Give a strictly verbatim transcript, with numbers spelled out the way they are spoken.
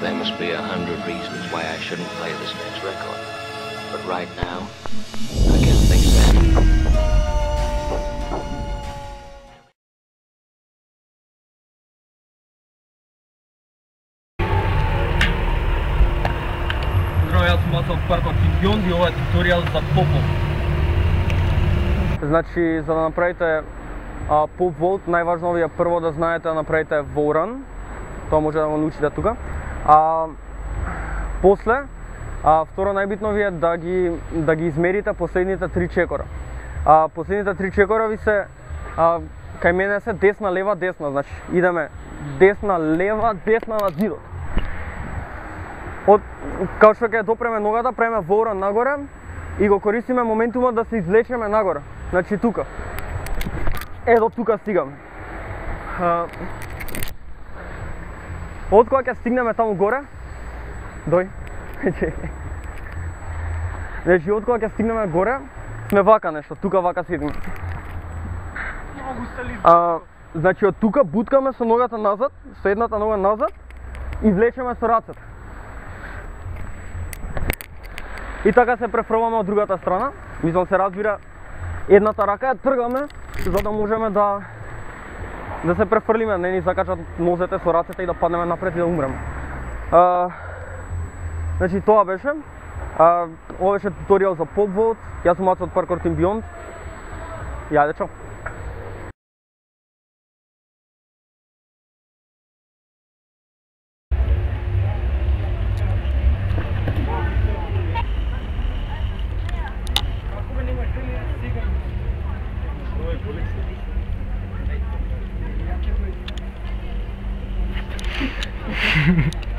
there must be a hundred reasons why I shouldn't play this next record. But right now, I can't think of any. Здраво, јас сум Мацо од паркот Симбионт и ова е туторијал за попов. Значи, за да направите а, поп волт, најважно ви е прво да знаете да направите воран. Тоа може да го научите тука. А после, а, второ најбитно ви е да ги да ги измерите последните три чекора. А последните три чекора ви се а, кај мене се десна лева десна, значи идеме десна лева десна на зидот. Од као што ќе допреме ногата, преме воран нагоре и го користиме моментумот да се извлечеме нагоре. Значи тука. Е, до тука стигаме. А, од кога ќе стигнеме таму горе, дој. Значи, од кога ќе стигнеме горе, сме вака нешто, тука вака седиме. А, значи, од тука буткаме со ногата назад, со едната нога назад и влечеме со рацете. И така се префрламе од другата страна. Мислам се разбира, едната рака ја тргаме за да можеме да да се префрлиме, не ни закачат нозете со рацете и да паднеме напред и да умреме. А, значи тоа беше. А, ова беше туторијал за поп волт. Јас сум Мацо од паркот Симбионт. И ајде, чао. Hehehe